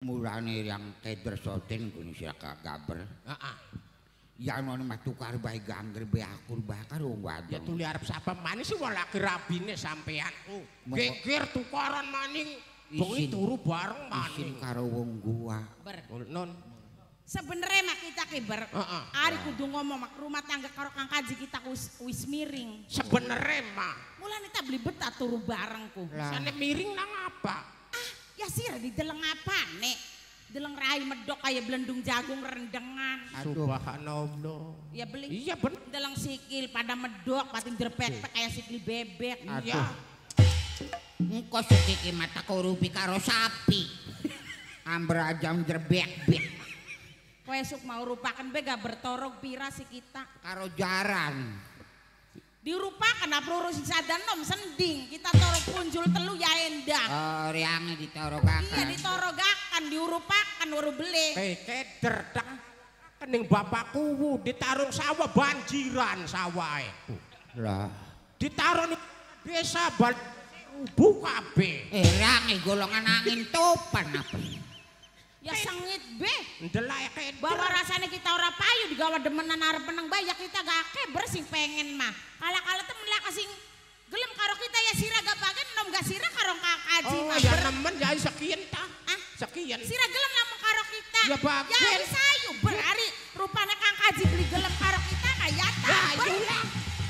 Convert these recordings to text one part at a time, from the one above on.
mulane yang keder soten kun sira kagaber. Heeh. Ya ono mah tukar bae gangger bae akur bae karo wong wadon. Ya tuli arep sapa maning sih wong laki rabine sampean. Geger tukaran maning. Bengi turu bareng maning isin karo wong gua. Non. Sebenarnya mah kita kiber. Ari kudu ngomong mak rumah tangga karo Kang Kaji kita wis miring. Sebenarnya mah. Mulane ta beli betah turu bareng ku. Sane miring nang apa? Ya sira di deleng apane? Deleng rai medok kayak belendung jagung rendengan. Subhanallah. Ya beli. Iya bener. Deleng sikil pada medok, pating jerpek kayak sikil bebek. Iya. Engko sikiki mata korupi karo sapi. Amber ajam jerbek-bek. Kowe esuk mau rupakan be gak bertorog pira si kita. Karo jaran. Dirupakan apa lurus sadan nom sending. Kita torog punjul telu ya endah. Oh, riange ditorogakan. Iya ditorogakan, diurupakan baru beli. Keder dah. Kening bapakku ditarung sawah banjiran sawahe. Lah, Ditaruh di desa buka kabeh. riange golongan angin topan apa? Ya sengit be. Ndelok keder. Bahwa rasanya kita ora payu digawa demenan arep menang bayak kita gak keber sing pengen mah. Kala-kala temen lah kasing gelem karo kita ya sira gak bagian nom gak sira karo Kang Kaji Oh mah. ya nemen ya sekian tah. Sekian. Sira gelem lamun karo kita. Ya bagian. Ya wis ayo berari rupane Kang Kaji beli gelem karo kita kayak ta. Ya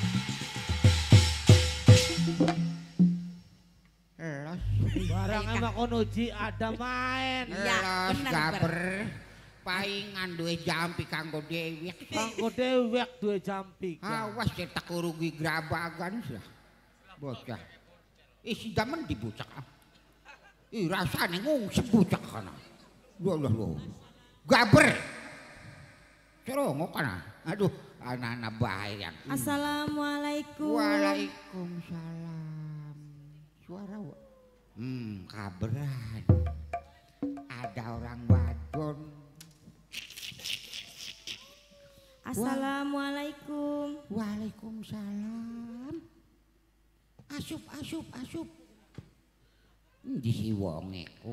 Los. Barang emang kono ji ada main. Ya, Los bener, gaber. Paingan duwe jampi kanggo dewek. Kanggo dewek duwe jampi. Awas cetak rugi grabagan sih. Bocah. Si damen dibocak. Rasane ngungsep bocak kana. Loh. Gaber. Cerongo kana. Aduh, anak-anak bahaya. Assalamualaikum. Waalaikumsalam. Suara kabaran. Ada orang wadon. Assalamualaikum. Waalaikumsalam. Asup. Endi si wonge ku?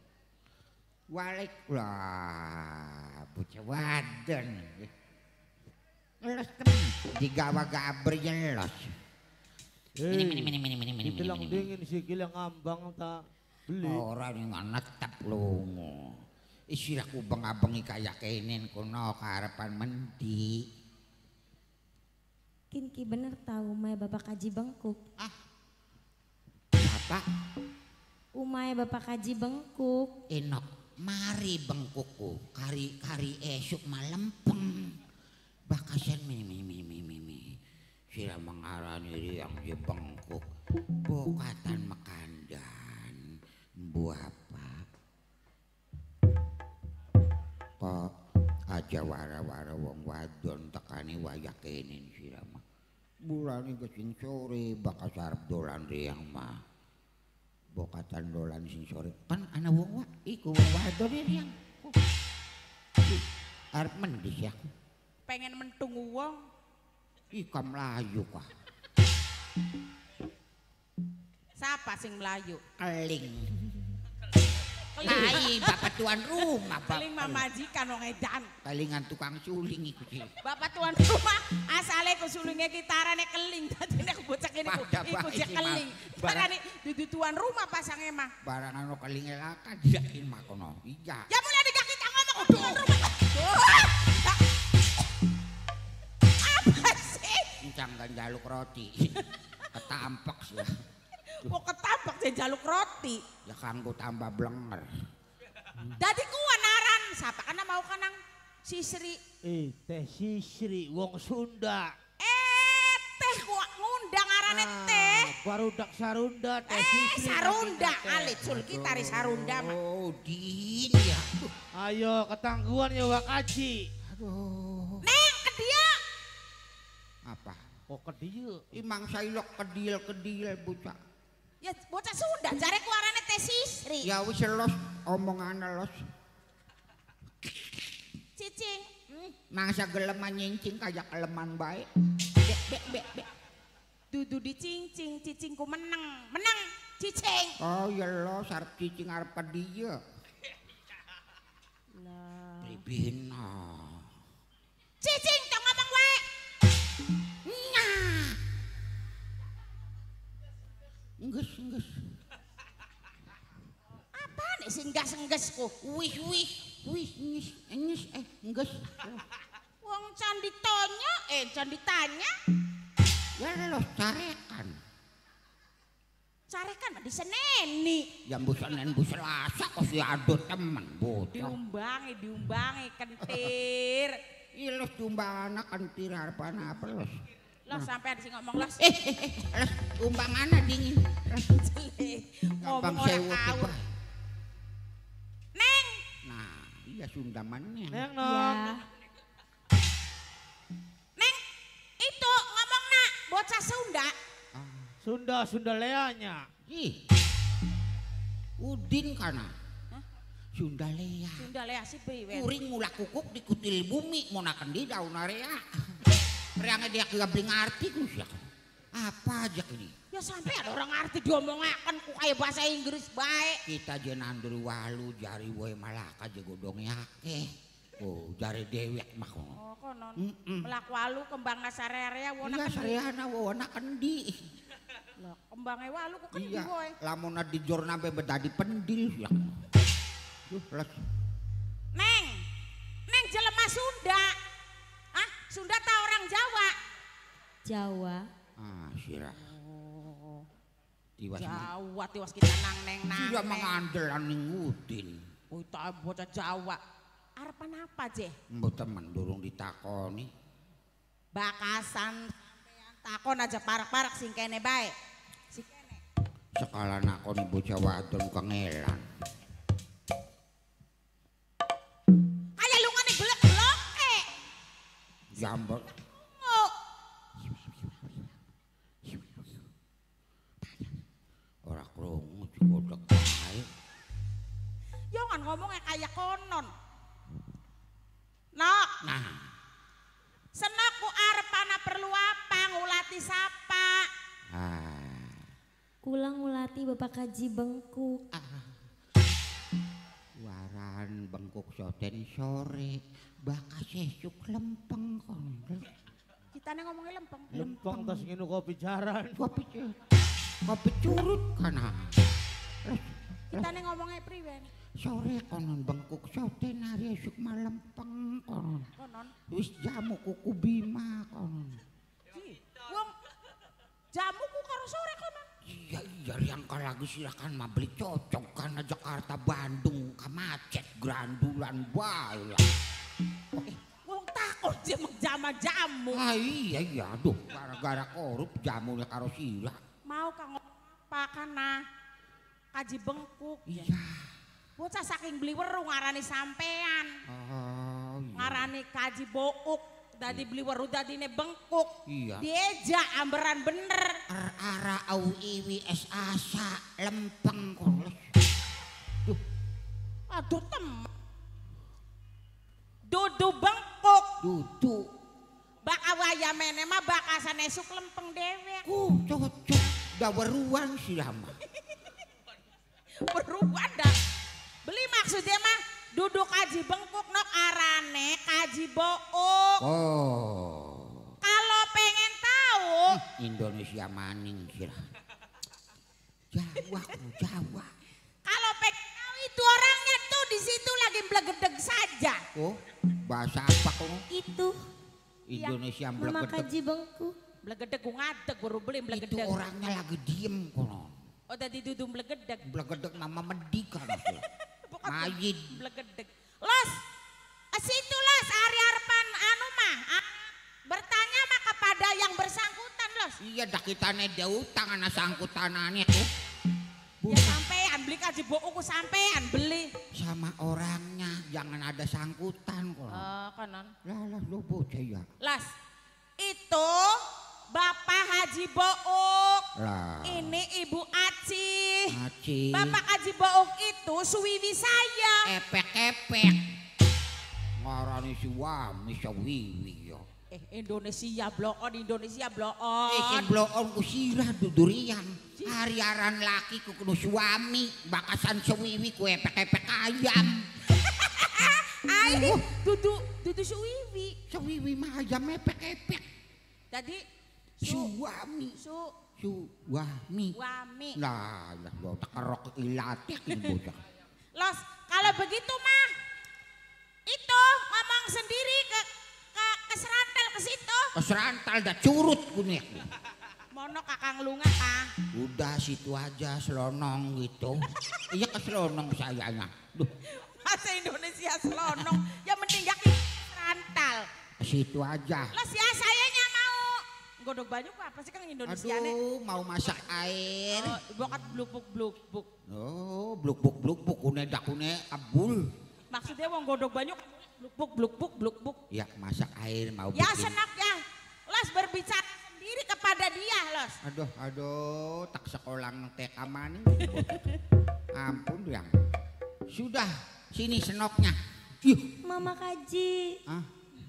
Waalaikumsalam. Bocah wadon. Los temen digawa gaber jelos. Ini. Dibilang dingin sikil yang ngambang tak beli. Ora ning netep lunga. Isiraku bengabengi kaya kenen kono karepan mendi. Kinki bener tahu umay Bapak Kaji Bengkuk. Apa? Umay Bapak Kaji Bengkuk. Enok mari bengkuku kari esuk malempeng. Bakasan mimi. Sira mengarani yang di bengkuk. Bokatan mekandan. Bu apa? Kok aja wara-wara wong wadon tekani wayak kenin sira mah. Bulane kesing sore bakal sarep dolan riang mah. Bokatan dolan sing sore. Kan ana wong iku wong wadon riang. Arep mendis ya. Pengen mentung wong. Ika Melayu kah? Siapa sing Melayu? Keling. Ai bapak tuan rumah Keling mamajikan wong edan. Kelingan tukang suling iku sih. Bapak tuan rumah asale ku sulinge kitarane keling dadi nek bocah kene iku jek keling. Barane dudu tuan rumah pasange mah. Barang ana kelinge lakan yakin mah kono. Iya. Ya mulai digak kita ngomong tuan rumah. Apa sih? Encang kan jaluk roti. Ketampak sih. Kok ketampak sih jaluk roti? Ya kanggo tambah blenger. Dadi kuwi naran sapa kana mau kanang Sisri. Teh Sisri wong Sunda. Teh gua ngundang arane teh. Barudak Sarunda Teh Sisri. Sarunda alit sul kita ri Sarunda mah. Oh, din ya. Ayo ketangguhan ya Wak Kaji. Aduh. Neng ke dia. Apa? Kok ke dia? Imang sailok kedil bocah. Ya bocah Sunda jare ku arane teh Sisri. Ya wis los omongane los. Cicing. Mangsa geleman nyincing kayak keleman bae. Bek. Dudu dicincing, cicingku menang cicing. Oh ya lo sarep cicing arep dia. Bina. Cicing tong ngomong wae. Nah. Engges. Apaan sing engges-enggesku? Wih, engges. Wong can ditanya. Ya lo carekan. Carekan mah diseneni. Yang busanen bu Selasa kok si ado temen bocah. Diumbangi kentir. Iya lo tumbang anak kentir harapan apa los? Los sampean sing ngomong los. Los tumbang anak dingin. Gampang sewu tiba. Neng. Nah, iya sundamannya. Neng Ya. non. Neng, itu ngomong nak bocah Sunda. Sunda leanya. Ih. Udin kana. Sunda Lea. Sunda Lea si priwen. Kuring mula kukuk di kutil bumi monakan di daun area. Reangnya dia kegabling arti ku siya. Apa aja ini? Ya sampai ada orang arti diomongakan ku kayak bahasa Inggris baik. Kita jenandur walu jari woy malaka jagodong yake. Oh jari dewek mah kono. Oh konon. Melaku walu kembang nasarea wona Iya sareana wona kendi. Lah kembangnya walu ku kendi Iya. woy. Lamun di jorna be bedadi pendil ya. Duh les. Neng jelema Sunda. Ah, Sunda tau orang Jawa. Jawa. Ah sirah. Tiwas mah. Jawa tiwas kita nang. Sira mangandelan ning Udin. Oh, tak bocah Jawa. Arepan apa, Je? Mbok temen durung ditakoni. Bakasan sampean takon aja parak-parak sing kene bae. Sing kene. Sekala nakoni bocah wadon kangelan. Kayak lungane gelek-gelek. Jambel. Oh, Ora krungu digodhog bae. jangan ngomongnya kayak konon. Nok, Nah, senok ku arepana perlu apa ngulati sapa? Kulang ngulati Bapak Kaji Bengkuk. waran bengkok soten sore, bakas esuk lempeng kon. Kita ngomongnya lempeng. Lempeng tas nginu kopi jaran. Kopi curut kana. Kita ngomongnya priwen. Sore konon bengkok soten hari esuk malempeng konon. Konon. Wis jamu kuku Bima konon. Wong jamuku karo sore konon. Iya yang lagi silakan mah beli cocok karena Jakarta Bandung kamacet grandulan bae lah. Wong takut dia mengjama jamu. Ah iya aduh gara-gara korup jamunya karo sila. Mau kang apa kana Kaji Bengkuk. Iya. Bocah saking beli weru ngarani sampean. Oh iya. Ngarani Kaji Bouk. Dadi beli weru dadine bengkuk. Iya. Dieja amberan bener. Ara au iwi es asa lempeng koles. Aduh Dudu bengkuk. Dudu. Baka waya mene mah bakasan esuk lempeng dewek. Cocok. Daweruan silama. Beruan dah. Beli maksudnya mah duduk Kaji Bengkuk nok arane Kaji Bouk. Oh. Kalau pengen tahu Indonesia maning sila. Jawa. kalau pengen tahu itu orangnya tuh di situ lagi belegedeg saja. Oh, bahasa apa kono? Itu Indonesia Mama mblegedeg. Kaji Bengkuk. Belegedeg ku ngadeg baru beli Itu belegedeg. orangnya lagi diem kono. Oh tadi duduk belegedeg. Mblegedeg nama medik kan. Mayid. Belegedeg. Los, situ los hari harapan anu mah bertanya mah kepada yang bersangkutan los. Iya dah kita ada utang anak sangkutanannya tuh. Ya sampean beli Kaji Bouk ku sampean beli. Sama orangnya jangan ada sangkutan kono. Oh kanan. Lah lo bocah ya. Las, itu Bapak Haji Bouk. Lah. Ini Ibu Aci. Aci. Bapak Haji Bouk itu suwiwi saya. Epek-epek. Ngarani si wami sawiwi ya. Indonesia bloon. Iki bloon ku sirah dudurian. Hariaran laki ku kudu suami. Bakasan sawiwi ku epek-epek ayam. Ay, dudu suwiwi. Suwiwi mah aja mepek-epek. Tadi Suwami. Suwami. Wami. Nah, lo tekerok ilatek ini bocah. Los, kalau begitu mah itu ngomong sendiri ke serantal ke situ. Serantal dah curut kunik. Mono kakang lunga kah? Udah situ aja selonong gitu. Iya ke selonong sayanya. Duh. Bahasa Indonesia selonong. Ya mending gak serantal. Situ aja. Los ya sayanya mau godok banyak apa sih kang Indonesia nih? Aduh, mau masak air. Oh, bokat bluk-bluk. Oh, bluk-bluk kune abul. Maksudnya mau godok banyak bluk-bluk. Ya, masak air mau Ya bikin. senap ya. Los berbicara sendiri kepada dia, Los. Aduh, tak sekolah TK mani. Ampun yang. Sudah, sini senoknya. Yuh. Mama Kaji. Ah.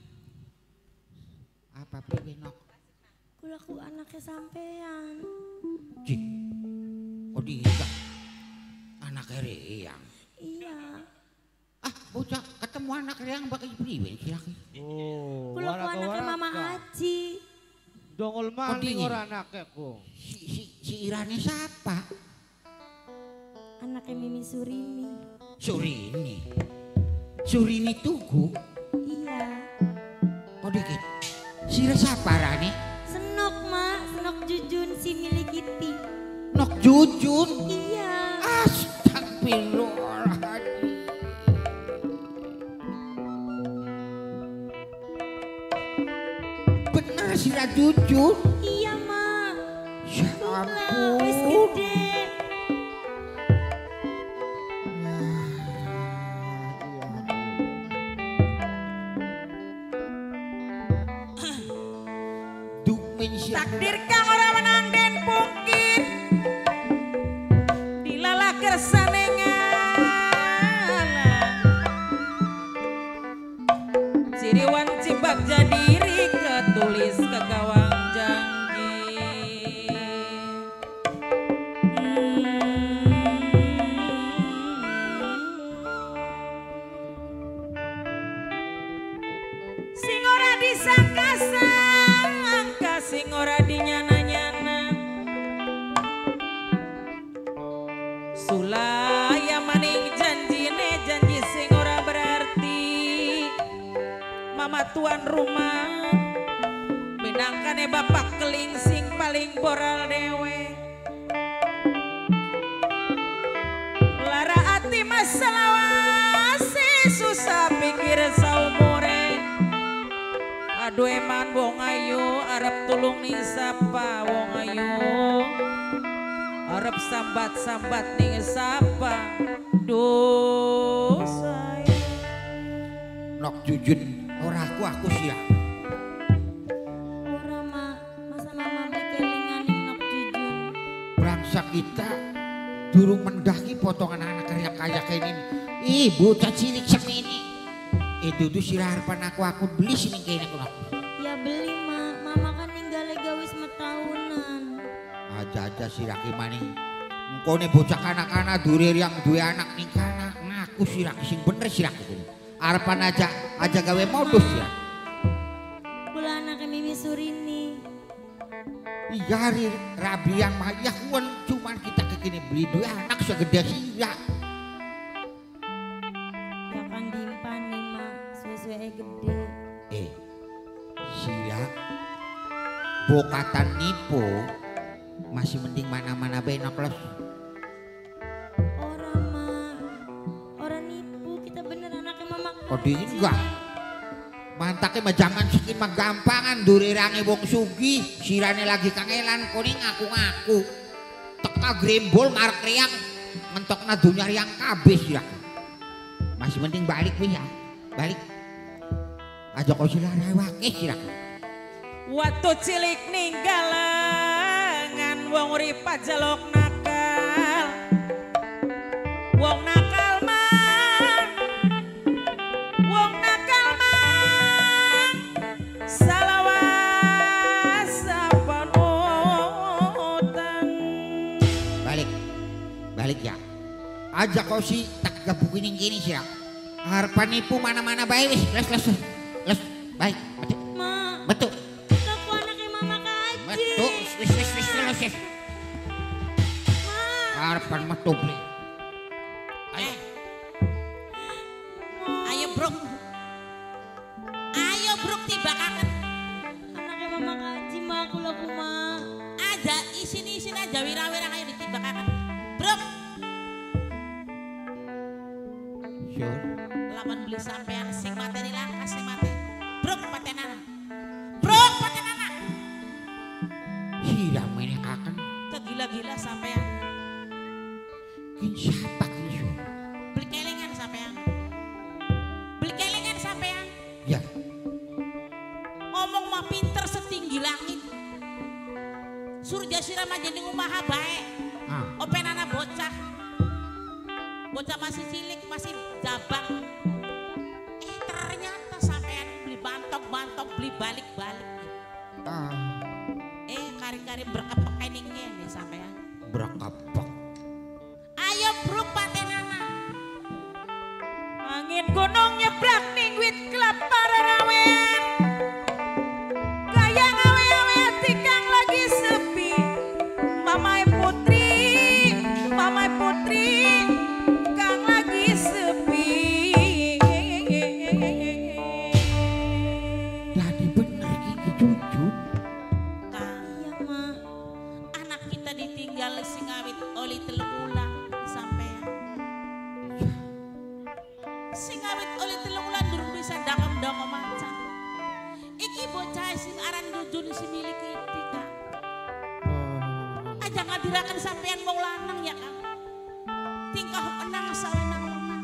Apa priwenok? Kulaku anaknya sampean. Cik. Oh dia. Anak Reyang. Iya. Ah, bocah ketemu anak Reyang bakal priwen sih laki. Oh, Kulaku anaknya Mama Aji. Dongol maling dingin. orang anaknya ku. Si Irane siapa? Anaknya Mimi Surini. Surini Tugu. Iya. Oh dikit. Si siapa Rane? Senok mak, senok Jujun si milik Kitty. Nok Jujun. Iya. Astagfirullahaladzim. Bener si Jujun. Iya mak. Ya Lah, wis ampun. gede. Takdir kang ora menang den pungkir. Dilala kersane ngala. Ciriwan cibak jadiri ketulis ke gawang janji. Sing ora disangka-sangka, sing ora dinyana-nyana. Sulaya maning janjine janji sing ora berarti. Mama tuan rumah minangkane bapak keling sing paling boral dewe. Lara ati masalawasi susah pikir saumure. Aduh eman wong ayu arep tulung ning sapa wong ayu. Arep sambat-sambat ning sapa. Duh sayang. Nok Jujun ora aku sih ya. Ora mak, masa mama bekelingan ning nok Jujun. Bangsa kita durung mendaki potongan anak kayak ini. Ih, bocah cilik semini. Itu tuh si harapan aku beli sini kayaknya kok. Ya beli mak, mama kan ninggalnya gawis tahunan. Aja si laki maning. Engkau nih bocah kanak-kanak durir yang dua anak nih kanak ngaku si laki sing bener si laki. Harapan aja gawe modus ya. Kula anaknya Mimi Surini. Iya hari rabi yang mah ya cuman kita kekini beli dua anak segede sila. Ya kan dimpan nih mak, suwe-suwe gede. Sila bokatan nipu masih mending mana-mana benok los. Orang mak, orang nipu kita bener anaknya mama. Oh di enggak. Mantaknya mah zaman sekin mah gampangan durirange wong sugi, sirane lagi kangelan kuning ngaku-ngaku. Teka grembol ngarep riang mentokna dunya riang kabeh sila. Masih mending balik ya. Balik. Aja kau sila rewake sila. Waktu cilik ninggalangan wong urip jaluk nakal. Wong nakal mang. Wong nakal mang. Salawas panutan. Balik ya. Aja kau si tak gabukin yang gini sila. Harapan nipu mana-mana baik wis. Les. Baik. Ma, Betul. aku anaknya Mama Kaji. Betul. Wis. Ma, Harapan metu beli. Ayo Bruk. Ayo Bruk tiba kangen. anaknya Mama Kaji, ma aku laku ma. Aja isin aja wira-wira ayo ditiba kangen. Bruk. Syur. Lawan beli sampean sing mateni langkas sing mate. Bruk patenana. Siram ini kaken. Kegila-gila sampean. Kin siapa kin Syur? Beli kelingan sampean. Ya. Ngomong mah pinter setinggi langit. Surja siram aja di rumah bae. Openana bocah. Bocah masih cilik, masih jabang. Ternyata sampean beli bantok, beli balik-balik. Kari-kari berkepek eningnya nih sampean. Berkepek. Ayo Bruk patenana. Angin gunung nyebrang ning wit kelapa rawen. Gaya ngawe-awe hati kang lagi sepi. Mamai putri kang lagi sepi. Jadi bener gini jujur. Kang, Iya ma, anak kita ditinggal sing awit oli telung ulang sampean. Sing awit oli telung ulang durung bisa dangem-dangem macan. Iki bocah sing aran Dudun si milik iki Kang. Aja ngadiraken sampean wong lanang ya Kang. Tingkah enang sawenang-wenang.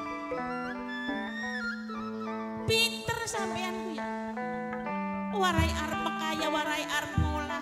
Pinter sampean ku ya. Warai arep kaya, warai arep ngolah.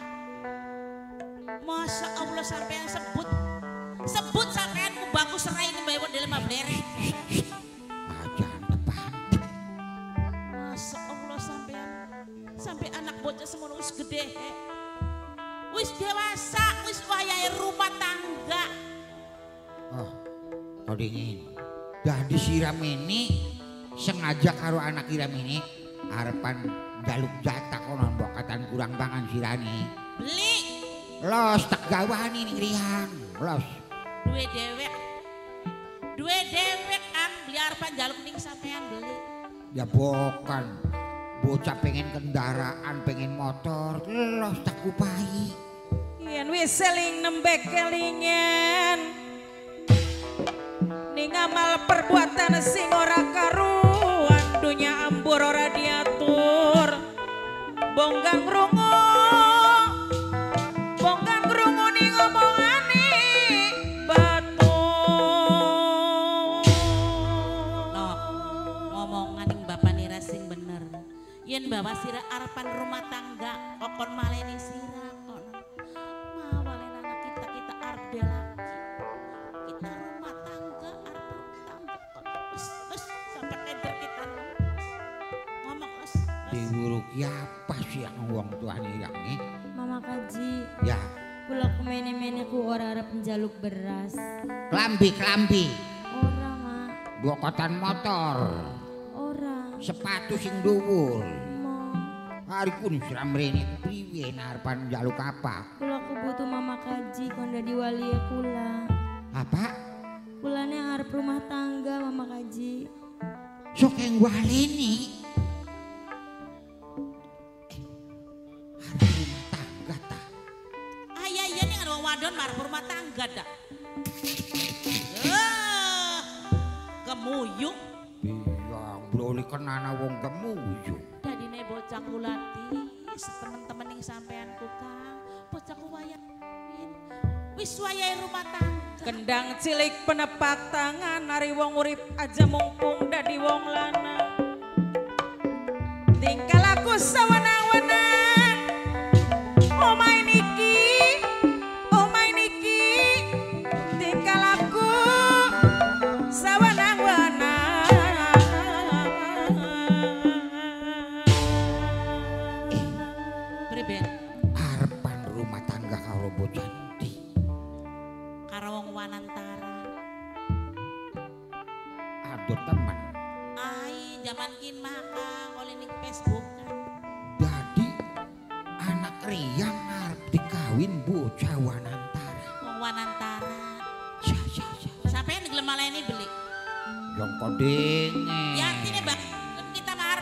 Masya Allah sampean sebut sampean ku bagus rai ini bae model mah blerek. Ajan tepat. Masya Allah sampai anak bocah semono wis gede. Wis dewasa, wis wayahe rumah tangga. Oh, kau dingin. Jadi siram ini sengaja karo anak siram ini harapan jaluk jatah konon bokatan kurang bangan sirani. Beli Los tak gawani nih riang. Los. Dua dewek Kang beli arepan jaluk ning sampean beli. Ya bukan. Bocah pengen kendaraan, pengen motor. Los tak kupai. yen wis seling nembek kelingan. Ning amal perbuatan sing ora karuan, dunya ambur ora diatur. Bonggang krungu ning omongane batu. No, ngomongan ning bapak nira sing bener. Yen bawa sira arepan rumah tangga, kokon maleni sira kono. Mawalen anak kita arep belaki. Kita rumah tangga arep rumah tangga. Wes sampai keder kita. Ngomong wes. Diburu apa sih yang wong tuan irang nih? Mama Kaji, Ya, kula kemene-mene ku ora arep njaluk beras. kelambi. Ora, Mak. Bokotan motor. Ora. Sepatu sing dhuwur. Mo. Hari pun siram rene priwe harapan jaluk apa? Kula butuh Mama Kaji kon dadi wali kula. Apa? Kulane arep rumah tangga Mama Kaji. Sok yang waleni. Harap rumah tangga ta. Iya nih ada wong wadon marep rumah tangga dah. Kemuyung. Biang broli kenana wong gemuyu. Dadine bocah kulatis temen-temen yang sampean ku Kang. Bocah ku wayahin. Wis wayahe rumah tangga. Kendang cilik penepak tangan ari wong urip aja mumpung dadi wong lanang. Tingkah laku sawenang-wenang. Omai niki. Tingkah laku sawenang-wenang. Priben Harapan rumah tangga karo bocah ndi? karo wong wanantara. Aduh teman. zaman kin maka oleh ning Facebook kan. Dadi anak Riang arep dikawin bocah Wanantara. Wong Wanantara. Ya. Sampai ning gelem ini beli. Yang kodenge. Ya artinya bang kita marep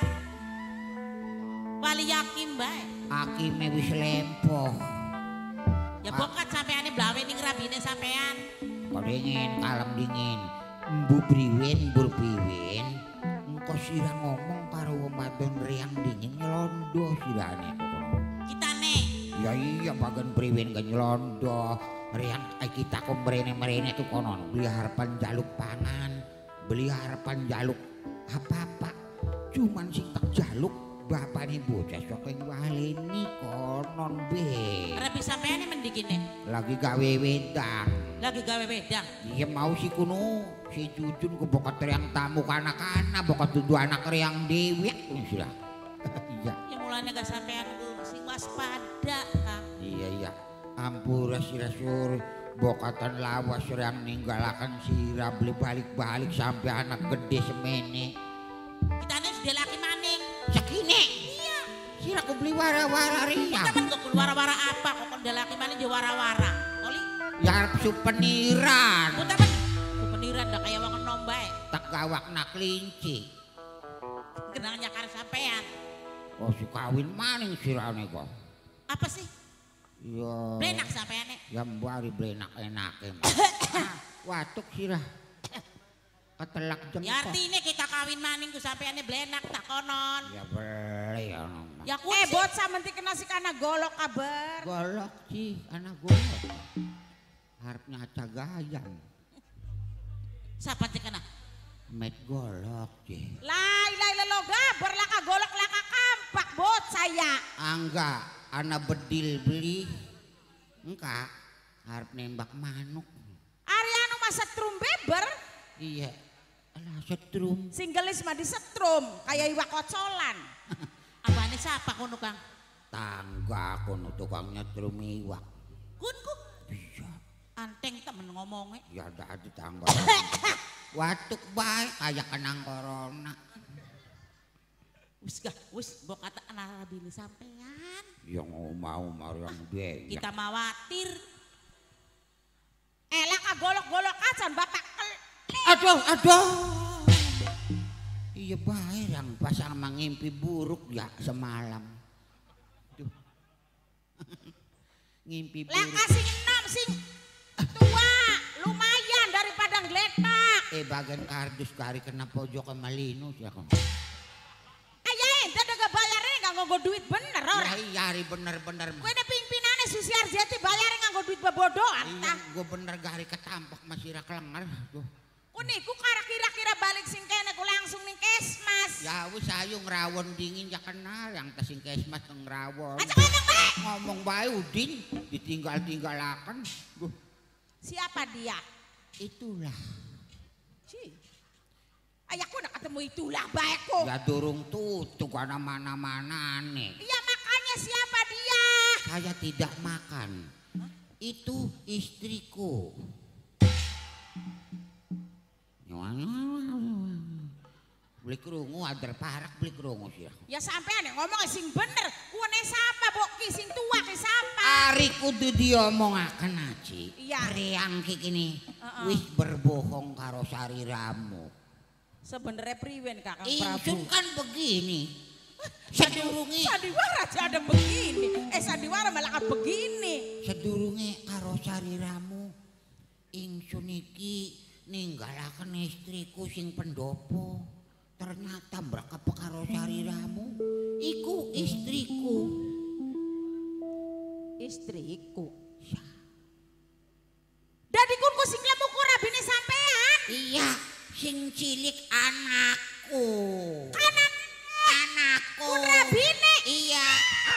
wali yakin bae. Akime wis lempoh. Ya bokat sampeane blawe ning rabine sampean. Kodengin kalem dingin. Mbu priwen mbur priwen. Engko sira ngomong karo Wadon Riang dingin nyelondo sirane kok. Kitane. Ya iya bagian priwen kan nyelondo. Riang kita kok merene-merene tuh konon beli harapan jaluk pangan, beli harapan jaluk apa-apa. Cuman sing tak jaluk bapaknya bocah sok yang waleni konon be. Rabi sampeane mendikine. Lagi gawe wedang. Lagi gawe wedang. Iya mau si kuno si Jujun ke bokat Riang tamu kana-kana bokat dudu anak Riang dewek sila. Iya. Ya mulanya gak sampean ku sing waspada Kang. Iya. Ampura sira-sur bokatan lawas Riang ninggalakan sira beli balik-balik sampai anak gede semene. Kitane sudah laki maning. Sakine. Iya. Sira ku beli wara-wara Riang. Temen kok wara-wara apa kok kon laki maning di wara-wara. Oli. Ya arep supeniran. Ku temen supeniran dah kayak wong enom bae. Tak gawak nak kelinci. Kenang nyakar sampean. Oh si kawin maning sirane kok. Apa sih? Ya. Blenak sampeane. Ya mbari blenak-enake. Watuk sirah. Ketelak jengkok. Ya artinya kita kawin maning ku sampeane blenak tak konon. Ya beli ya. Ya ku Bot samenti kena si kana golok kabar. Golok sih anak golok. Harapnya aca gayam. Siapa cek kena? Met golok sih. Lai loga berlaka golok laka kampak bot saya. Angga, anak bedil beli. Engka, harap nembak manuk. Arianu masa setrum beber. Iya, alah setrum. Singgelis mah di setrum kayak iwak kocolan. Apane siapa kono Kang? Tangga kono tukang nyetrum iwak. Kun ku. Bisa. Anteng temen ngomongnya. Ya ada tangga. Watuk baik kayak kenang corona. Wis mbok kata anak bini sampean. Yang mau yang dia. Kita mawatir. Elak golok-golok acan bapak. Aduh. Iya baik yang pasang mengimpi buruk ya semalam. Duh. Ngimpi buruk. Laka sing enom sing tua lumayan daripada ngletak. Bagian kardus kari kena pojok ke malinus ya kan. Ayain dadah bayarin nganggo duit bener ora. Ya iya bener-bener. Kowe ne pimpinane Susi Arjati bayarin nganggo duit bebodohan Iya tah. gue bener gari ketampak masih raklengar. Ku niku kira-kira balik sing kene ku langsung ning Kesmas. Ya wis ayo ngrawon dingin ya kenal yang tasing Kesmas ngrawon. Aja ngomong bae. Ngomong bae Udin ditinggal-tinggalakan. Siapa dia? Itulah. Ayahku nak ketemu itulah baikku. Ya durung tutup ana mana-mana nih. Iya makanya siapa dia? Saya tidak makan. Itu istriku. Beli kerungu ader parak beli kerungu sih. Ya sampean ngomong sing bener. Kuone sapa boki sing tua ki sapa? Ari kudu diomongaken aci. Iya. Riang kini wis berbohong karo sariramu. Sebenarnya priwen Kakang Insun Prabu. kan begini. Sedurunge Sandiwara aja ada begini. Sandiwara malah kan begini. sedurunge karo sariramu. Insun iki ninggalaken istriku sing pendopo. Ternyata mbrakep karo sariramu. Iku istriku. Istriku. Dadi kun ku sing lemu ku rabine sampean. Iya, sing cilik anakku. Anakku. Kun rabine. Iya.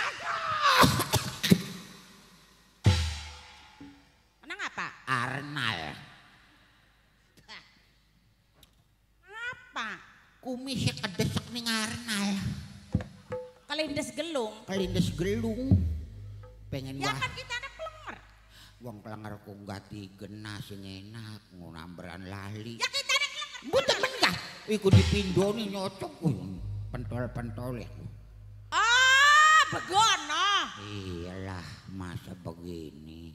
Menang apa? Arnal. Apa? Kumisnya kedesek ning Arnal. Kelindes gelung. Kelindes gelung. Pengen Ya wah. kan kita ada plenger. Wong klenger ku gati genah sing enak ngunamberan lali. Ya kita ada plenger. Mboten menggah. Iku dipindoni nyocok. pentol-pentol ya. Ah, begono. Iyalah, masa begini.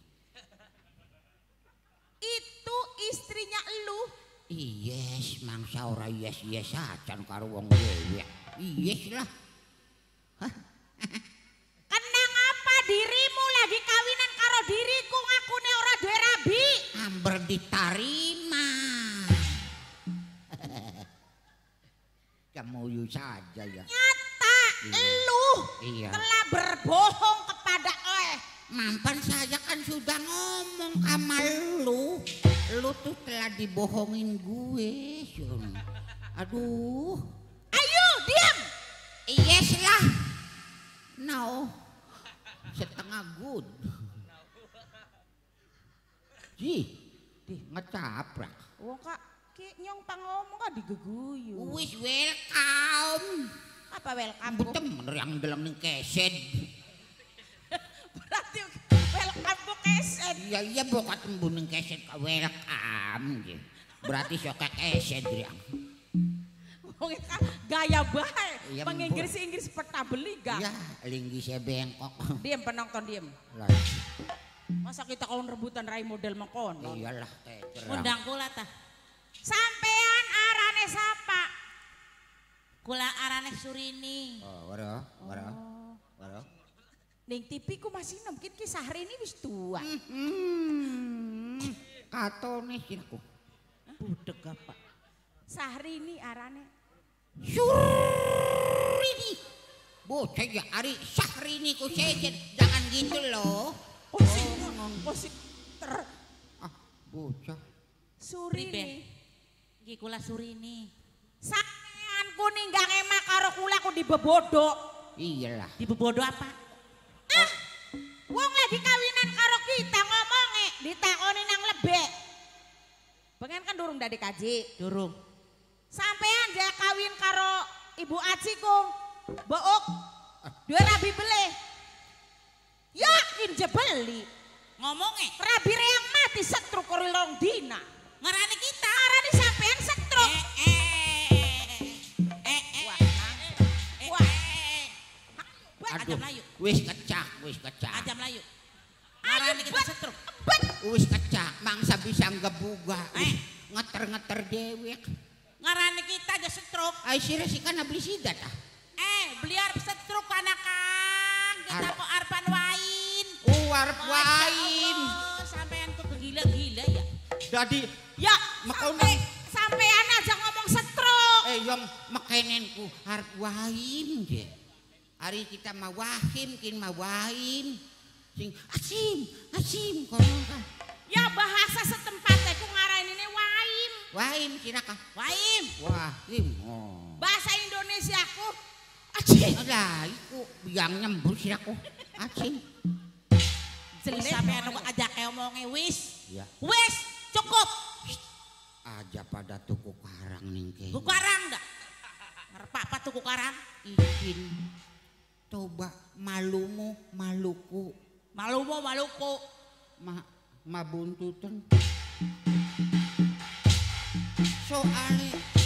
Itu istrinya elu. Yes, mangsa ora yes acan karo wong dewek. Yes lah. Kenang apa dirimu lagi kawinan karo diriku ngakune ora duwe rabi. Amber ditarima. Kamu saja ya. Nyata elu Iya. telah berbohong kepada Mampan saya kan sudah ngomong sama lu. Lu tuh telah dibohongin gue, Sun. Aduh. Ayo diam. Yes lah. No. Setengah good. Ngecaprak. Wong kak ki nyong pangomong kok digeguyu. Wis welcome. Apa welcome? Betul bener yang dalam ning keset. Berarti welcome bu keset. Iya bokat embun ning keset ka welcome. Berarti sok keset riang. Wong kak gaya bae. Iya, Penginggris peta beli gak? Ya, linggis bengkok. Diam penonton diam. Lah, Masa kita kalau rebutan rai model mengkono? iyalah terang. Undang kula tah. Sampean arane sapa? Kula arane Surini. Oh, waro. Ning TV ku masih mungkin kisah hari ini wis tua. Katone sirku. Budeg apa? Sahri ini arane. Surini. Bocah ya Ari Syahrini ku sejen. Jangan gitu loh. Posik Ah, bocah. Surini. Iki kula Surini. Sampean ku ninggang emak karo kula ku dibebodok. Iyalah. Dibebodo apa? Wong lagi kawinan karo kita ngomonge ditakoni nang lebek. Pengen kan durung dadi kaji. Durung. Sampean ja kawin karo Ibu Aci kung book dua rabi beli. Yakin je beli. Ngomongnya Rabi yang mati setruk korilong dina. ngarani kita. Arani sampean setruk. Aja Melayu. Wis kecak. Aja Melayu. Ngarani kita setruk. Wis kecak, mangsa bisa ngebuga. Ngeter dewek. Ngarani kita aja setruk. Ay sira si kana beli sidat ah. Beliar setruk anak kang. Kita kok arpan wain. Warp wain. Sampean kok gila-gila ya. Jadi Ya Makau sampean aja ngomong setruk. yang makananku harap wain je. Hari kita mawahim kin mawahim. Sing asim kono kan. Ya bahasa setempatnya ku ngarain ini waim. Wahim sirakah. Waim. Wahim. Oh. Bahasa Indonesia ku Ada iku biang nyembur siraku. Asim. Wis sampean kok ajak omongnya wis. Ya. Wis cukup. Aja pada tuku karang ning kene. Tuku karang dah. Ngarep apa tuku karang? Izin. Coba maluku. Maluku. Mabuntutan. Soalnya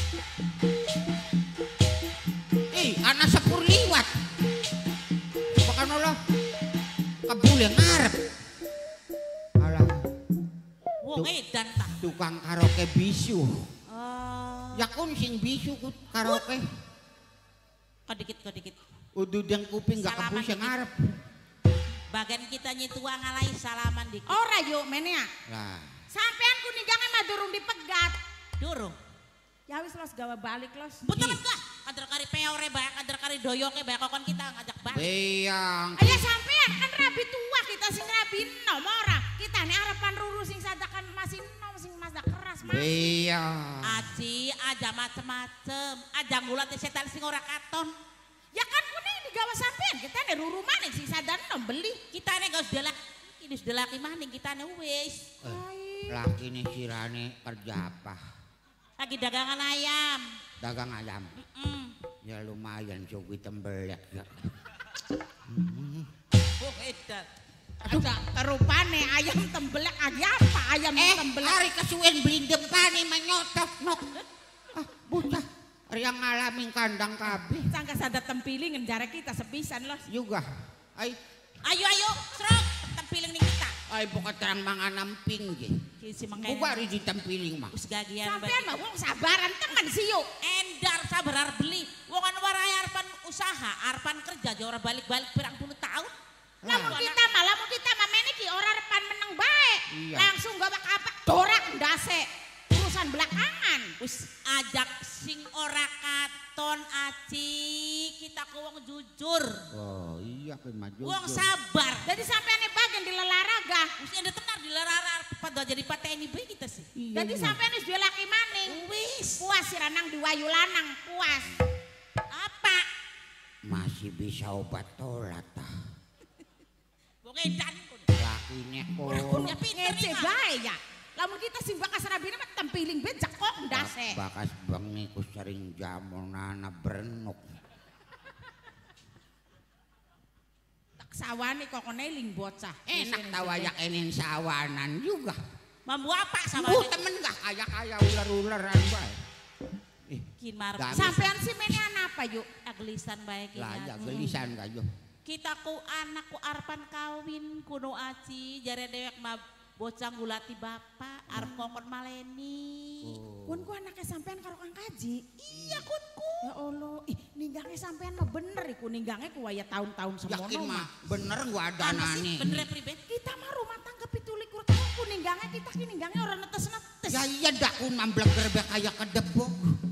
anak sepur liwat. Bahkan Allah kabule ngarep. Alah, Wong edan tah. tukang karaoke bisu. Oh. Ya kun sing bisu ku karaoke. Kok dikit. Udud yang kuping gak Salaman kebus yang dikit. ngarep. Bagian kita nyitua ngalai salaman dikit. ora yuk menea. Lah, Sampean ku ninggange mah durung dipegat. Durung. Ya wis los gawe balik los. Betul lah. Kader kari peore banyak, kader kari doyoke banyak kokon kita ngajak balik. beyang. Ayah sampean kan rabi tua kita sing rabi nom ora. Kita nih harapan ruru sing sadakan masih nom sing masak keras mah. Beyang. Aji aja macem-macem. Aja ngulat setan sing ora katon. Ya kan kuning digawa sampean kita nih ruru maning sing sadan nom beli. Kita nih gak usah delak. Ini sudah laki maning kita nih wis. Laki nih sirane kerja apa? Lagi dagangan ayam. Dagang ayam. Ya lumayan sugi tembelek ya. Oh edan. Aja kerupane ayam tembelek lagi apa ayam tembelek. Hari kesuwen beli depan nih menyotok nok. Ah, bocah. Yang ngalamin kandang kabeh. Sangka sada tempiling njare kita sepisan los. Juga. Ay, Ayo, serok, tempiling nih kita. ay buka terang mga namping je. Kisi mangkene. Bubari di tempiling mah. Us gagian Sampean mah wong sabaran teman sih yuk. Endar sabar arep beli. Wong anu warai arepan usaha, arepan kerja aja ora balik-balik pirang puluh tahun. Lamun kita mah meniki ora repan meneng bae. Iya. Langsung gawak apa dorak ndase. Urusan belakangan. Us ajak sing ora katon aci, kita ke wong jujur. Oh iya kan maju. Wong sabar. Jadi sampean bagian di lelaraga. Us ada tenar di lerara pada jadi pateni bae kita sih. Jadi sampean wis dua laki maning. Wis. Puas si Ranang di wayu lanang, puas. Apa? Masih bisa obat tolat tah. Wong edan kun. Lakine kok. Ya pinter Ngece nih. bae ya. Lamun kita sing bakas rabine mah tempiling becak kok ndase. Bakas bengi ku sering jamonana berenuk. Tak sawane kok neling bocah. Enak tawayak enin sawanan juga. Mambu apa sama Bu temen gak kaya ular-ularan bae. kin maruk. Gak Sampean si menian apa yuk? Aglisan bae Lah ya kita. gelisan kayo. Kita ku anak ku arpan kawin kuno aci jare dewek mah bocah ngulati bapak arep ngongkon maleni. Kun ku anaknya sampean karo Kang Kaji. Iya kunku. Ya Allah, ih ninggangnya sampean mah bener iku ninggangnya ku waya tahun-tahun semono Yakin mah mah. bener gua ada Anu sih nani. bener pribet. Kita mah rumah tangga 17 tahun ku ninggangnya kita ki ninggangnya orang netes-netes. Ya iya dak kun mamblek gerbek kayak kedebok.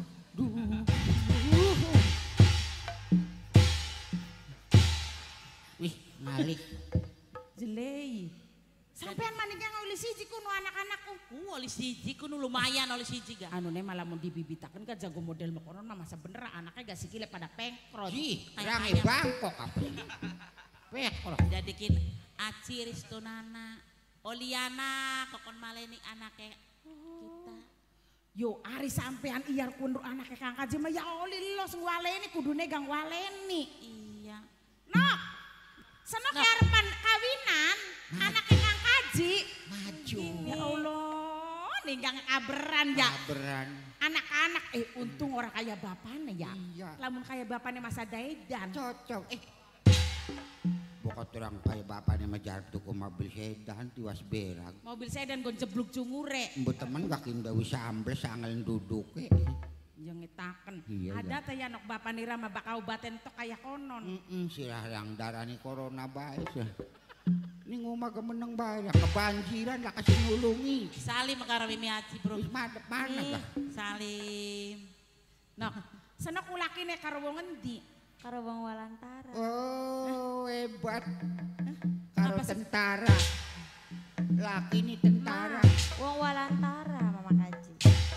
Wih, ngalik. Jelei. Sampean mah ninggang uli siji kuno anak-anakku. Oli siji kuno lumayan oli siji ga. Anu ne malah mau dibibitakeun ka jago model makonon mah masa bener anaknya gak sikile pada pengkrot. Ji, Ay, rangi ayam. Bangkok apa? Pekro. Jadikin aci ristunana. Oliana kokon maleni anaknya kita. Yo ari sampean iyar kundur anaknya Kang Kaji mah ya oli los waleni kudune gang waleni. Iya. Nok. Senok Nok. arepan kawinan anaknya Kang Kaji. Maju. Ya Allah, ninggang kaberan ya. Kaberan. Anak-anak untung orang kaya bapaknya ya. Iya. Lamun kaya bapaknya masa daidan. Cocok. Bokot orang kayak bapaknya majar tuku mobil sedan tiwas berag. Mobil sedan gon jebluk jungure. Mbok temen gak kindawi sambles angel duduk Yang ngitaken. Iya, Ada teh ya nok bapak nira mah bakau baten tok kaya konon. Sirah yang darani corona bae sih. Ini ngomong kemeneng bae kebanjiran lah kasih nulungi. Salim karo Mimi Aci bro. Wis madep mana kah? Salim. Nok, senok ulakine karo wong endi? Karo wong Walantara. Oh hebat. Apa Karo sih? tentara. Laki ini tentara. Wong Walantara Mama Kaji.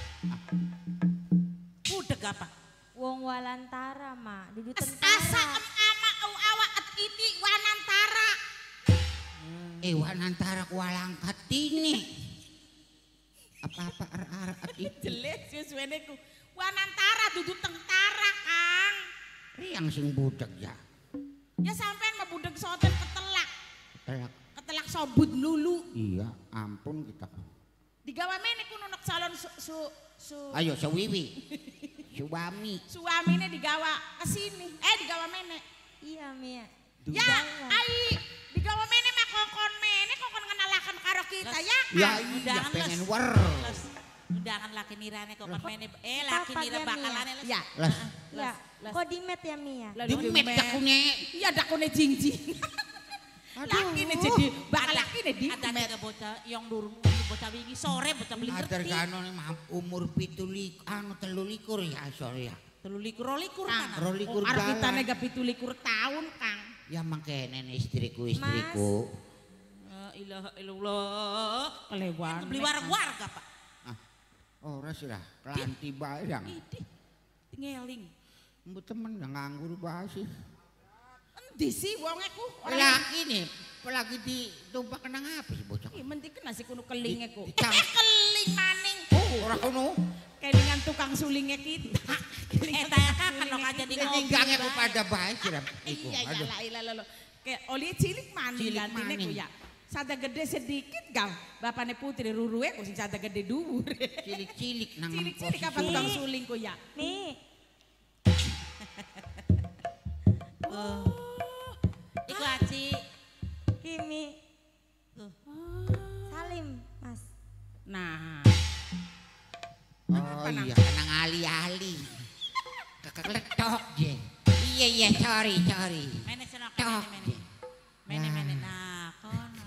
Budeg apa? Wong Walantara Ma, dudu Asa tentara. ama awa et iti wanantara. Wanantara kualangkat ini. Apa-apa ar-ar itu. Jelas suwene ku. Wanantara dudu tentara, Kang. Yang sing budeg ya. Ya sampean mah budeg soten ketelak. Telak. Ketelak sobut lulu. Iya, ampun kita. Digawa mene ku nunuk salon su Ayo sawiwi. Suami. suamine digawa kesini. Digawa mene. Iya Mia. Ya, ai digawa mene mah kokon mene kokon ngenalakan karo kita ya. Ya Kang? iya Undangan pengen les. wer. Les. Undangan laki nirane kok kan mene laki Papa nira dia, bakalane les. Ya. Las. Ya, les. kok dimet ya Mia? Lalu Dimet dakune. Iya dakune jingjing. Laki nih jadi bakal laki nih di Ada tiga bocah yang durung bocah wingi sore bocah beli Ajar ngerti. kano nih umur 17 telulikur ya sorry ya. 13 kan. Rolikur Arep kita jalan. nega 17 tahun, Kang. Ya mangkene istriku. La ilaha illallah. Kelewan. Beli warga Pak. Ora sih lah, kelanti bae yang. Idih. Ngeling. Mbok temen yang nganggur bae sih. Endi sih wonge ku? Laki nih, apalagi ditumpak nang apa sih bocah? Ih, mentik nasi kuno kelinge ku. Dicang- Keling maning. Ora kono. Kelingan tukang sulingnya kita. Eta kapan lo jadi ngopi. Ninggangnya ku pada bae sih lah. Iku. Iya, Aduh. iyalah. Kayak oli cilik maning Cilik gantine ku maning. ya. Sada gede sedikit gal. Bapaknya putri ruruwe ku sing sada gede dhuwur. Cilik-cilik nang Cilik-cilik apa tukang suling ku ya. Mi, Iku Aci. Kimi. Tuh. Salim, Mas. Nah, Oh iya, nang ali-ali. Kekeletok je. Iya, sorry. mene senok Tok. mene. Nah, kono.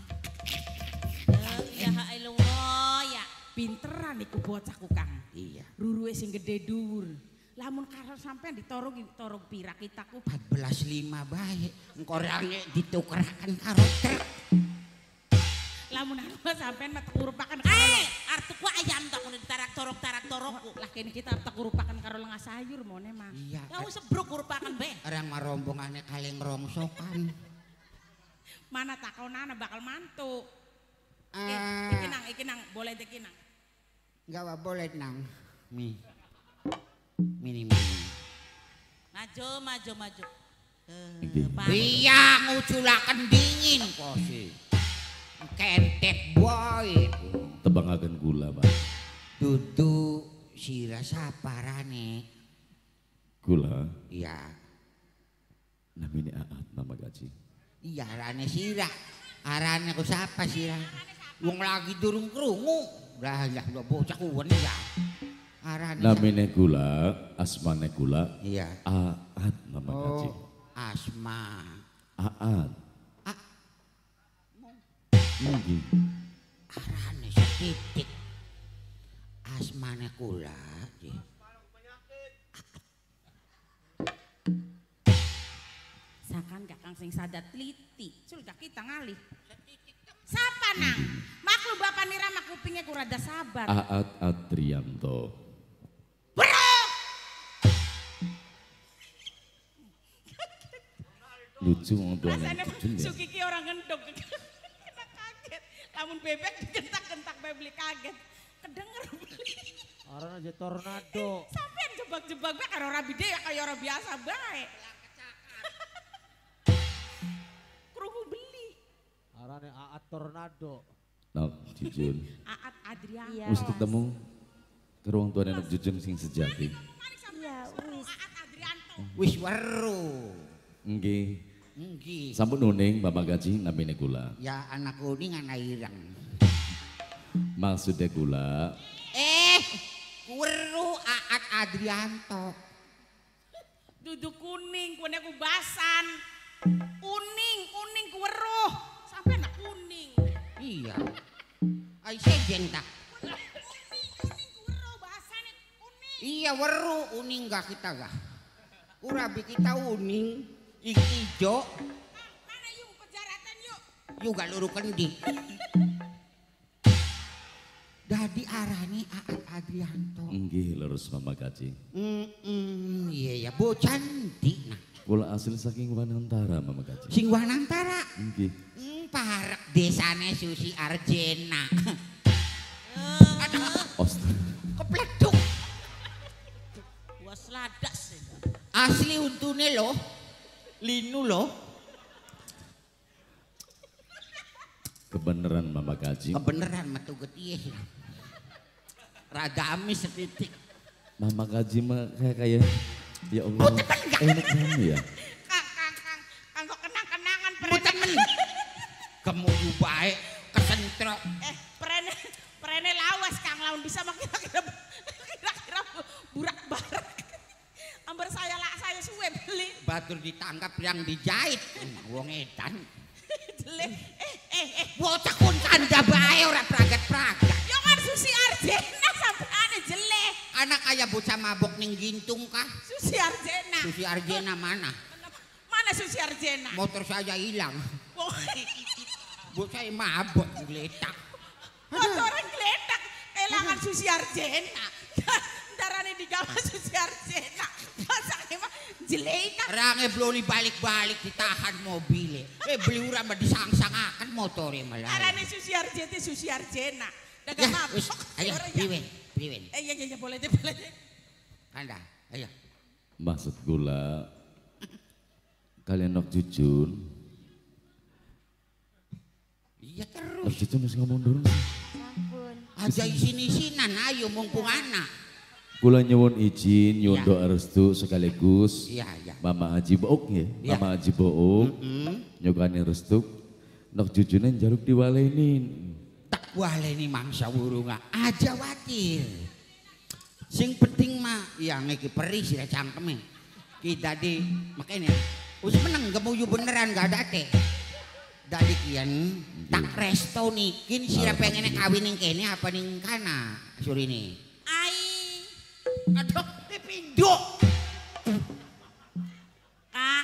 Ya illallah ya. Pinteran iku bocahku Kang. Iya. Ruruhe sing gede dhuwur. Lamun karo sampean ditorong pira kitaku 14.5 bae. Engko range ditukaraken karo truk. lamun anu sampean mah tekurupakan artuku ayam tak kudu tarak torokku. Lah kene kita tekurupakan karo lenga sayur mone mah. Iya. Ya wis sebruk kurupakan be. Orang mah rombongane kaleng rongsokan. Mana takonana bakal mantu. Ah. Iki nang, boleh iki nang. Enggak boleh nang. Mini. Maju. Iya nguculaken dingin kosi. Kentek boy. Tebangaken gula, Pak. Dudu sira saparane. Gula Iya. namine Aat Mama Gaji. Iya arane sira. Arane ku sapa sira? Wong lagi durung krungu. Lah bocah kuwen ya. Arane. Namine gula, asmane gula. Iya. Aat Mama Gaji. Asma. Aat. Nggih. Arane setitik. Asmane kula. Sakan kakang sing sadat teliti. Sulka kita ngalih. Sapa nang? Maklum bapak nira mak kupingnya kurada sabar. Aat Adrianto. Lucu wong tuane Rasanya Jun ya. Sukiki orang gendong. Kena kaget. Lamun bebek digentak-gentak beli kaget. Kedenger beli. Orang aja tornado. Sampean jebak-jebak bae karo ora bide ya kaya orang biasa bae. Krungu beli. Arane Aat tornado. Nah, Jujun. Aat Adrian. Iya. Wis ketemu ke ruang tuane anak Jujun sing sejati. Iya, wis. Aat Adrianto. Wis weru. Nggih. Nggih. Sampun nuning Mama Gaji namine gula. Ya anak kuning anak ireng. Maksudnya gula. Weru Aat Adrianto. Duduk kuning, kuning aku basan. Kuning kuweruh. Sampai nak kuning. Iya. Ai sejen tak. Kuning kuweruh bahasane kuning. Iya weru uning gak kita gak. Urabi kita uning. Ijo. Mana yuk pejaratan yuk. Juga luru kendi. Dadi arane Aat Adrianto. Nggih leres Mama Gaji. Iya ya bocah cantik nah. Kula asli saking Wanantara Mama Gaji. Sing Wanantara. Nggih. Parek desane Susi Arjena. Kepleduk. Was ladas. Asli untune loh. Linu loh. Kebeneran Mama Gaji. Kebeneran metu getieh. Rada amis setitik. Mama Gaji mah kayak ya Allah. Enak banget ya. Kang kok kenang-kenangan Temen. Kemudian baik kesentrok. Prene lawas Kang lawan bisa mah kira-kira burak barak. Ambar saya suwe beli. Batur ditangkap yang dijahit. Wong edan. Jelek. Bocah kun kanda bae ora pragat-pragat. Yo kan Susi Arjena sampeane jelek. Anak kaya bocah mabok ning gintung kah? Susi Arjena. Susi Arjena mana? Mana Susi Arjena? Motor saya hilang. Oh, Bocah mabok geletak. motoran geledak kelangan Susi Arjena. Darane digawa Susi Arjena. Masake mah jelek. Range bloli balik-balik ditahan mobilnya. Beli urang mah disang-sangaken motore malah. Arane Susi Arjena. Ya, Dagang mabok. wis, ayo priwen. Iya boleh deh. Kanda, ayo. Maksud gula kalian nok Jujun. Iya Nok terus. Jujun harus ngomong dulu. Sampun. Aja isin-isinan ayo mumpung anak. Kula nyuwun izin nyuwun Iya. doa restu sekaligus Iya, iya. Mama Haji Book ya. Iya. Mama Haji Book nyukani restu nok jujune njaluk diwalenin. Tak waleni mangsa wurunga aja watir. Sing penting mah yang iki perih sira cangkeme. Ki dadi makanya wis meneng gemuyu beneran gak ada teh. Dadi kian tak resto nikin sira pengen kawin ning kene apa ning kana surine. Ai, Aduh, pipindo. Kang.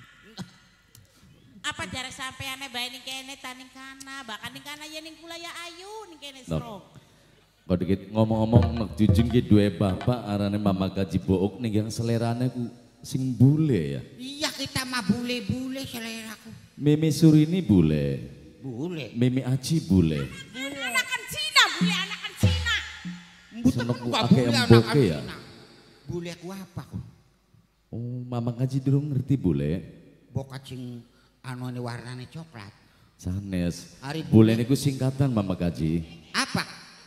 Apa jarak sampeane bae ning kene taning kana, bahkan ning kana ya ning kula ya ayu ning kene Nok. sro. Kok dikit ngomong-ngomong nok jujun ki duwe bapak arane Mama Haji Book ning yang selerane ku sing bule ya. Iya kita mah bule-bule seleraku. Mimi Surini bule. Bule. Mimi Aci bule. Anakan Cina, bule anakan Cina. Senok ku Gak ake bule emboke anak ya. Cina. Bule aku apa kok? Oh, Mama Haji durung ngerti bule. Bokat sing anu ini warnane coklat. Sanes. Ari Bule niku singkatan Mama Haji. Apa?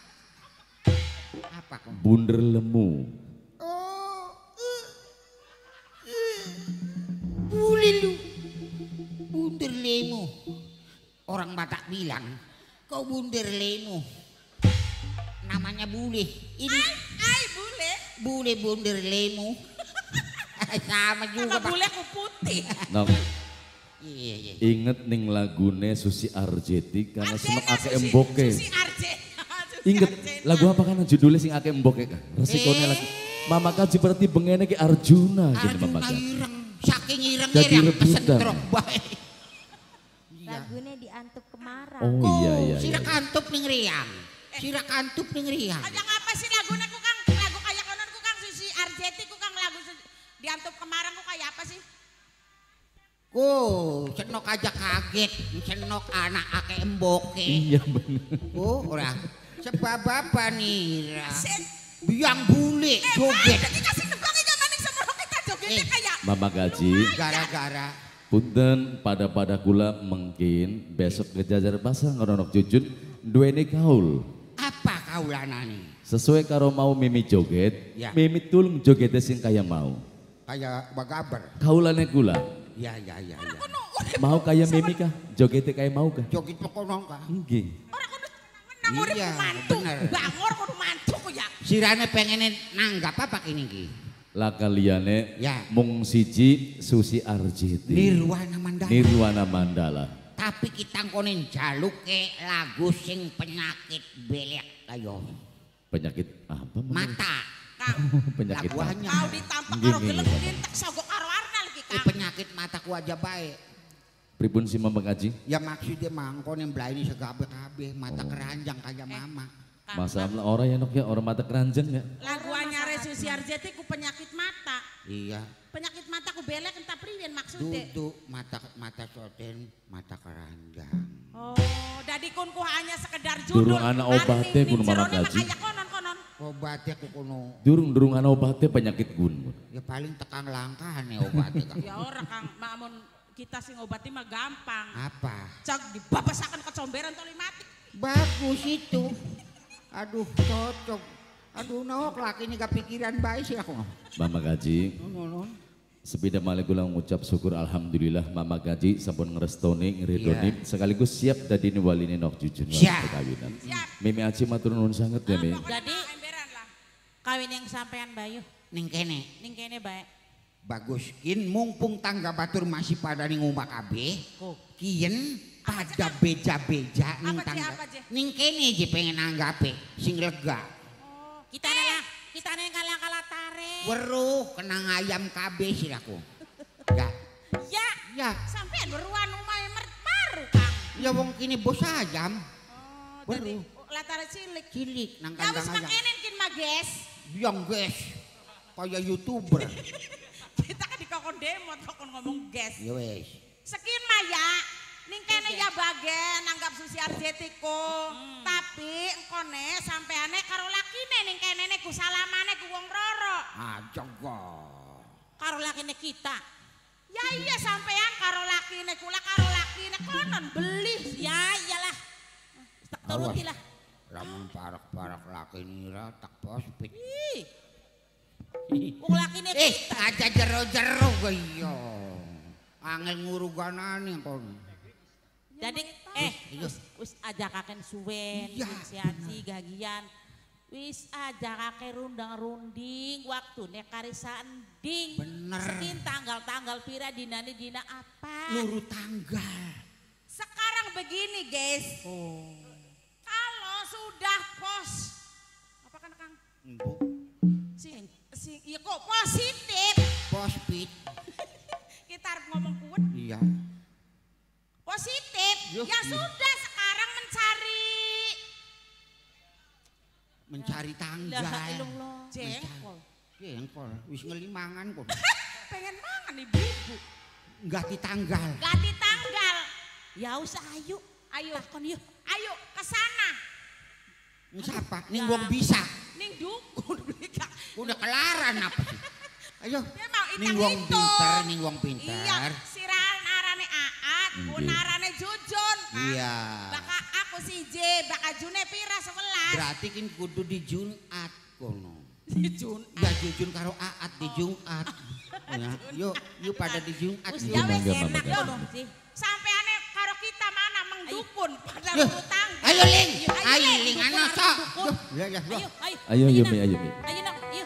Apa kok? Bunder lemu. Oh, bule lu. Bunder lemu. Orang Batak bilang, kau bunder lemu. Namanya bule. Ini Ai bule, bule bunder lemu. Sama juga apa Pak. bule ku putih. Nok Iya, iya. inget ning lagune Susi Arjeti karena senok Arjena, ake Susi- emboke. Susi Arjena. Susi Inget Arjena. lagu apa kan judulnya sing ake emboke kan? Resikone lagi. Mama Haji berarti bengene ki Arjuna gini Mama Arjuna Haji. ireng, saking ireng Jadi yang rebutan. kesentrok bae. Lagunya diantuk kemarang. Oh iya iya. Sira iya. kantup ning riang. Sira kantup ning riang. Aja apa sih laguna ku Kang? Lagu kayak konon ku Kang Susi Arjeti ku Kang lagu diantuk kemarang ku kayak apa sih? Senok aja kaget, senok anak ake emboke. Iya bener. Ora. Sebab apa nih? Sen. Biang bule joget. Jadi kasih nebang aja maning semua kita jogetnya kayak. Mama Haji. Gara-gara Punten pada kula mungkin besok ke Jajar Pasang ngeronok jujun duweni kaul. apa kaulanane? Sesuai karo mau Mimi joget, Ya. Mimi tulung jogetnya sing kaya mau. Kayak bagaber. Kaulane kula, Ya, ya, ya, ya. mau kaya Mimi kah? Jogetnya kaya mau kah? Joget pekono ka? Nggih. Orang kudu nang urip Iya, ku mantu. bener. Bangor kudu mantu ku ya. Sirane pengen nanggap apa ini ki? Lah kaliyane Ya. mung siji Susi Arjeti. Nirwana Mandala. Nirwana Mandala. Tapi kita konin jaluke lagu sing penyakit belek kayo. Penyakit apa? Mama? Mata. Kang, Penyakit apa? Laguannya. kau ditampak Nggih, karo nggih, gelem nggih. dintek sogok karo Arnal iki Kang. Penyakit mataku aja baik. Pripun si Mama Haji? Ya maksudnya mangkon yang belaini segabe-gabe mata keranjang kayak mama. Kang, Masalah orang ya nok ya, orang mata keranjang ya. lagu anyare Susi Arjeti ku penyakit mata. Iya. Penyakit mata ku belek entah priyen maksudnya. Duduk mata soten mata keranjang. Oh, dadi kun ku hanya sekedar judul. Durung ana obatnya kun Mama Haji. Makanya konon-konon. Obatnya aku kuno. Durung ana obatnya penyakit gun. Ya paling tekang langkah nih obatnya Kang. Ya ora Kang, mamun kita sing obati mah gampang. Apa? Cak dibabasakan kecomberan toli mati. Bagus itu. Aduh cocok. Aduh nok laki ini kepikiran baik sih aku. Mama Haji, Non. sepeda malih kula ngucap syukur alhamdulillah Mama Haji sampun ngerestoni ngridoni sekaligus siap dadi waline nok jujun Siap. perkawinan. Siap. Mimi Aci matur nuwun sanget ya Mi. Jadi emberan lah. Kawin yang sampean Bayu Ning kene. ning kene bae. Bagus kin mumpung tangga batur masih pada ning omah kabeh. Kok. Kien pada beja-beja ning Apa, Ci? tangga. Apa, Ci? Ning kene aja pengen anggape sing lega. Oh, kita adalah kita yang kalah tare. Weruh kenang ayam kabeh silaku. Ya. Ya, Ya. sampean beruan umay baru Kang. Ya wong kini bos ayam. Oh, jadi Baru. latare cilik. Cilik nang Ya wis kandang ayam. makenen kin mah, Guys. Biang guys. Kayak YouTuber. Kita kan dikokon demo kokon ngomong guys. Ya wes. Sekin mah ya. Ning kene ya bagen nanggap Susi Arjeti ko. Tapi engkone sampeane karo lakine ning kene ne ku salamane ku wong Roro. Ah jago. Karo lakine kita. Ya iya sampean karo lakine kula karo lakine konon beli. Ya iyalah. Tak turuti lah. Lamun parak-parak laki nira tak pospit. Ih, Wong lakine kita. aja jero-jero kok iya. Angel nguruganane kok. Jadi wis ajakaken suwen, Iya, inisiasi gagian. Wis ajakaken rundang-runding waktune karisan ding. Bener. Senin tanggal-tanggal pira dinane dina apa? Luru tanggal. Sekarang begini guys. Kalau sudah apa kan Kang? Mbok Iya kok positif. pospit. Kita harus ngomong kuat. Iya. Positif. Yuh. Ya sudah sekarang Mencari La tanggal. ilallah. jengkol. Jengkol, wis ngelimangan kok. Pengen mangan ibu-ibu. Enggak di tanggal. Ganti tanggal. Ya usah ayo. Ayo, Takon yuk. ayo ke sana. Ini siapa? Ning wong bisa. Ning dukun mereka. Udah kelaran apa sih? Ayo. Dia mau Ning wong hitung-hitung. pinter, ning wong pinter. Iya, siran arane Aat, punarane Jujun. Iya. Baka aku si J, baka June pira 11. Berarti kan kudu di Jumat kono. Jun. Ya jujun karo Aat di Jumat. Ya, yuk pada di Jumat. Wis yuk. ya wis Mangga, enak mangga. ngono sih. Sampeane karo kita mana mengdukun pada luru tangga. Ayo Ling, Ayo, ayo Ling, Ling dukun anak orang sok. dukun. Ya ya. Ayo, ayo. Ayo Mina. Yumi, ayo Mi. Ayo nok, ayo.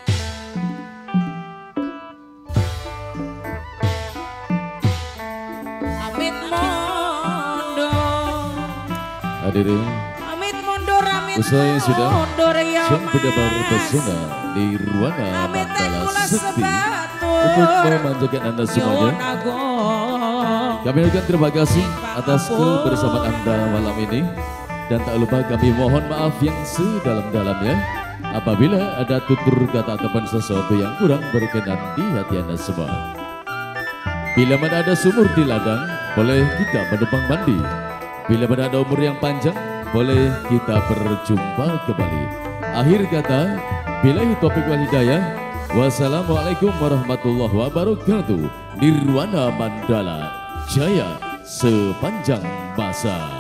Amit mondo. Hadirin, Amit mundur, amit usai sudah mundur ya Sang Pedabar Mas. Pesona di Ruana Amit Mandala kula Sekti sebatur. untuk memanjakan Anda semuanya. Yonagong. Kami ucapkan terima kasih atas kebersamaan Anda malam ini. Dan tak lupa kami mohon maaf yang sedalam-dalamnya apabila ada tutur kata ataupun sesuatu yang kurang berkenan di hati Anda semua. Bila mana ada sumur di ladang, boleh kita menumpang mandi. Bila mana ada umur yang panjang, boleh kita berjumpa kembali. Akhir kata, billahi taufiq wal hidayah. Wassalamualaikum warahmatullahi wabarakatuh. Nirwana Mandala Jaya sepanjang masa.